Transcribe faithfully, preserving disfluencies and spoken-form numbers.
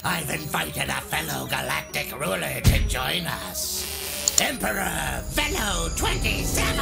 I've invited a fellow galactic ruler to join us. Emperor Velo twenty-seven!